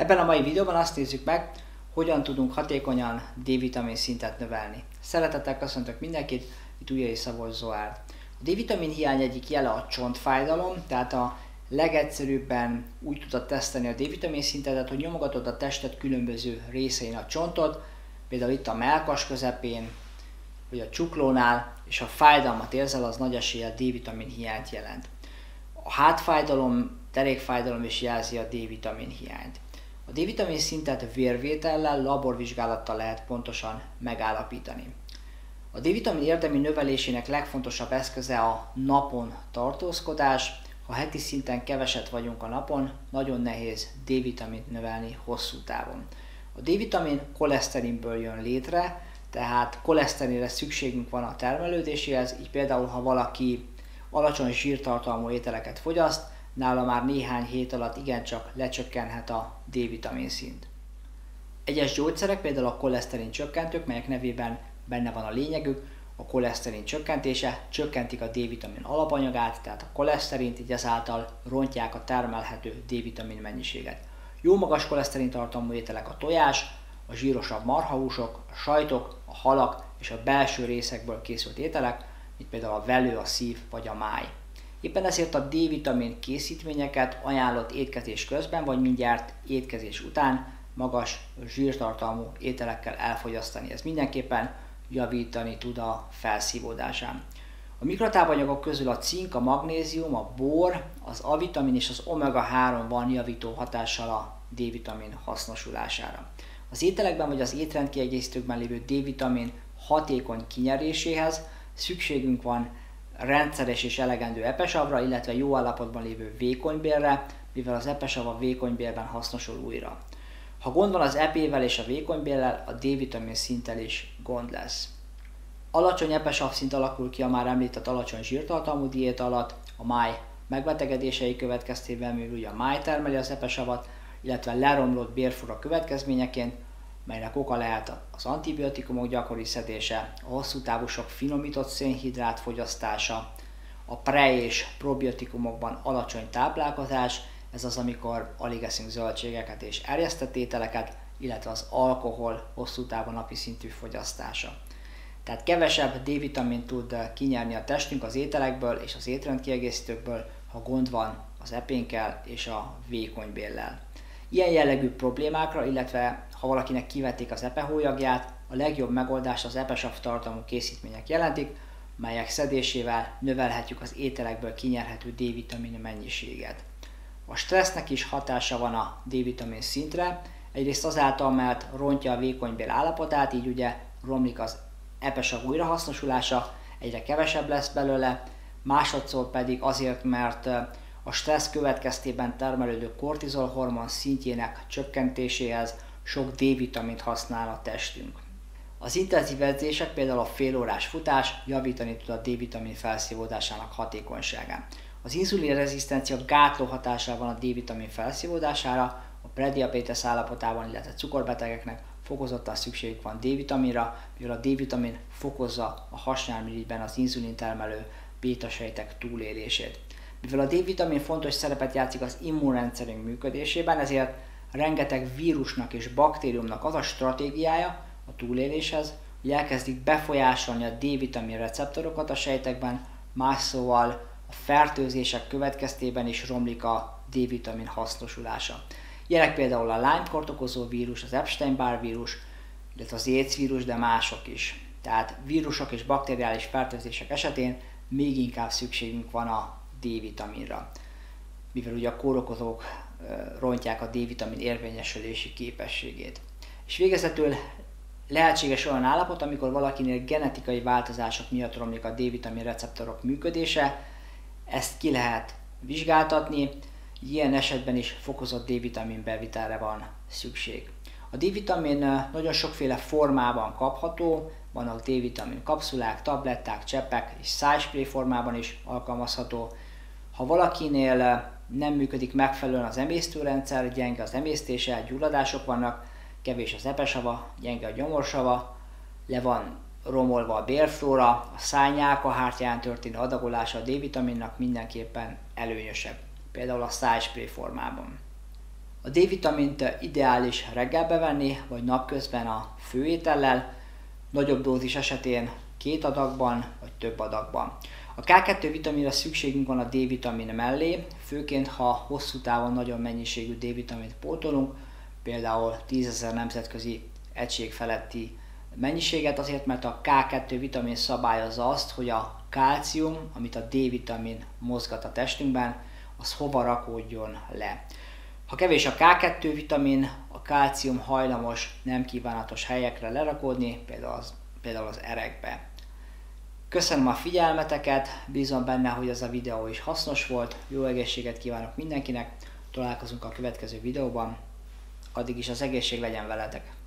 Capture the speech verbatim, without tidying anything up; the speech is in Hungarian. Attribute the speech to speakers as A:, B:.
A: Ebben a mai videóban azt nézzük meg, hogyan tudunk hatékonyan D-vitamin szintet növelni. Szeretettel köszöntök mindenkit, itt Ujjai Szabolcs Zoárd. A D-vitamin hiány egyik jele a csontfájdalom, tehát a legegyszerűbben úgy tudod tesztelni a D-vitamin szintedet, hogy nyomogatod a tested különböző részein a csontot, például itt a mellkas közepén, vagy a csuklónál, és ha fájdalmat érzel, az nagy eséllyel D-vitamin hiányt jelent. A hátfájdalom, derékfájdalom is jelzi a D-vitamin hiányt. A D-vitamin szintet vérvétellel, laborvizsgálattal lehet pontosan megállapítani. A D-vitamin érdemi növelésének legfontosabb eszköze a napon tartózkodás. Ha heti szinten keveset vagyunk a napon, nagyon nehéz D-vitamint növelni hosszú távon. A D-vitamin koleszterinből jön létre, tehát koleszterinre szükségünk van a termelődéséhez, így például ha valaki alacsony zsírtartalmú ételeket fogyaszt, nála már néhány hét alatt igencsak lecsökkenhet a D-vitamin szint. Egyes gyógyszerek, például a koleszterin csökkentők, melyek nevében benne van a lényegük, a koleszterin csökkentése, csökkentik a D-vitamin alapanyagát, tehát a koleszterint, így ezáltal rontják a termelhető D-vitamin mennyiséget. Jó magas koleszterin tartalmú ételek a tojás, a zsírosabb marhahúsok, a sajtok, a halak és a belső részekből készült ételek, mint például a velő, a szív vagy a máj. Éppen ezért a D-vitamin készítményeket ajánlott étkezés közben vagy mindjárt étkezés után magas zsírtartalmú ételekkel elfogyasztani. Ez mindenképpen javítani tud a felszívódásán. A mikrotápanyagok közül a cink, a magnézium, a bór, az A-vitamin és az omega három van javító hatással a D-vitamin hasznosulására. Az ételekben vagy az étrendkiegészítőkben lévő D-vitamin hatékony kinyeréséhez szükségünk van rendszeres és elegendő epesavra, illetve jó állapotban lévő vékonybélre, mivel az epesav a vékonybélben hasznosul újra. Ha gond van az epével és a vékonybéllel, a D-vitamin szinttel is gond lesz. Alacsony epesav szint alakul ki a már említett alacsony zsírtartalmú diéta alatt, a máj megbetegedései következtében, mivel ugye a máj termeli az epesavat, illetve leromlott bérfura következményeként, melynek oka lehet az antibiotikumok gyakori szedése, a hosszú távú sok finomított szénhidrát fogyasztása, a pre- és probiotikumokban alacsony táplálkozás, ez az, amikor alig eszünk zöldségeket és erjesztett ételeket, illetve az alkohol hosszú távon napi szintű fogyasztása. Tehát kevesebb D-vitamin tud kinyerni a testünk az ételekből és az étrendkiegészítőkből, ha gond van az epénkkel és a vékonybéllel. Ilyen jellegű problémákra, illetve ha valakinek kivették az epehólyagját, a legjobb megoldás az epesav tartalmú készítmények jelentik, melyek szedésével növelhetjük az ételekből kinyerhető D-vitamin mennyiséget. A stressznek is hatása van a D-vitamin szintre, egyrészt azáltal, mert rontja a vékonybél állapotát, így ugye romlik az epesav újrahasznosulása, egyre kevesebb lesz belőle, másodszor pedig azért, mert a stressz következtében termelődő kortizol hormon szintjének csökkentéséhez sok D-vitamint használ a testünk. Az intenzív edzések, például a félórás futás javítani tud a D-vitamin felszívódásának hatékonyságán. Az inzulinrezisztencia gátló hatással van a D-vitamin felszívódására, a prediabétesz állapotában, illetve cukorbetegeknek fokozottan szükségük van D-vitaminra, mivel a D-vitamin fokozza a hasnyálmirigyben az inzulin termelő bétasejtek túlélését. Mivel a D-vitamin fontos szerepet játszik az immunrendszerünk működésében, ezért rengeteg vírusnak és baktériumnak az a stratégiája a túléléshez, hogy elkezdik befolyásolni a D-vitamin receptorokat a sejtekben, más szóval a fertőzések következtében is romlik a D-vitamin hasznosulása. Ilyenek például a Lyme-kort okozó vírus, az Epstein-Barr vírus, illetve az AIDS vírus, de mások is. Tehát vírusok és bakteriális fertőzések esetén még inkább szükségünk van a D-vitaminra, mivel ugye a kórokozók rontják a D-vitamin érvényesülési képességét. És végezetül lehetséges olyan állapot, amikor valakinél genetikai változások miatt romlik a D-vitamin receptorok működése, ezt ki lehet vizsgáltatni, ilyen esetben is fokozott D-vitamin bevitelre van szükség. A D-vitamin nagyon sokféle formában kapható, vannak D-vitamin kapszulák, tabletták, cseppek és szájspré formában is alkalmazható. Ha valakinél nem működik megfelelően az emésztőrendszer, gyenge az emésztése, gyulladások vannak, kevés az epesava, gyenge a gyomorsava, le van romolva a bélflóra, a szájnyálkahártyán történő adagolása a D-vitaminnak mindenképpen előnyösebb, például a szájspré formában. A D-vitamint ideális reggelbe venni, vagy napközben a főétellel, nagyobb dózis esetén két adagban, vagy több adagban. A ká kettő vitaminra szükségünk van a D-vitamin mellé, főként ha hosszú távon nagyon mennyiségű D-vitamint pótolunk, például tízezer nemzetközi egység feletti mennyiséget, azért mert a ká kettő vitamin szabályozza azt, hogy a kálcium, amit a D-vitamin mozgat a testünkben, az hova rakódjon le. Ha kevés a ká kettő vitamin, a kálcium hajlamos nem kívánatos helyekre lerakódni, például az, például az erekbe. Köszönöm a figyelmeteket, bízom benne, hogy ez a videó is hasznos volt, jó egészséget kívánok mindenkinek, találkozunk a következő videóban, addig is az egészség legyen veletek!